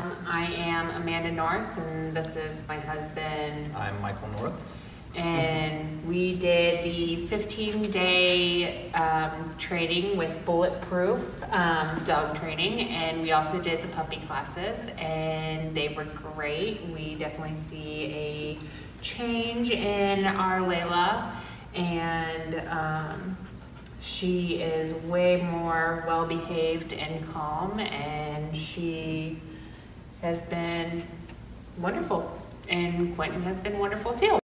I am Amanda North, and this is my husband. I'm Michael North. And we did the 15-day training with Bulletproof Dog Training, and we also did the puppy classes, and they were great. We definitely see a change in our Layla, and she is way more well-behaved and calm, and she has been wonderful, and Quentin has been wonderful too.